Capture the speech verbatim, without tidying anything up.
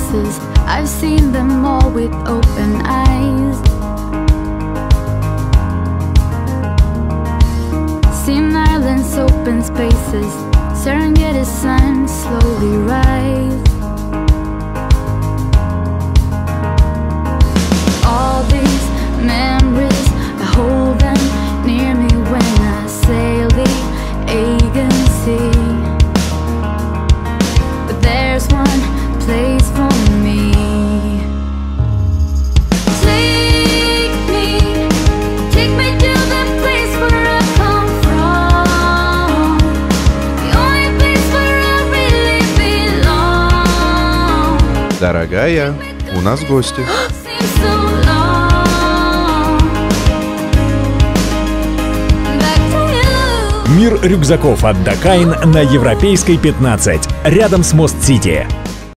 places, I've seen them all with open eyes. Seen islands, open spaces, Serengeti sun slowly rise. All these memories, I hold them near me when I sail the Aegean Sea. But there's one place for me. Take me, take me to the place where I come from, the only place where I really belong. Дорогая, у нас гости. Seems so long. Back to you. Мир рюкзаков от Dakine на Европейской пятнадцать, рядом с Мост-Сити.